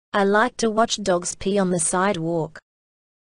I like to watch dogs pee on the sidewalk.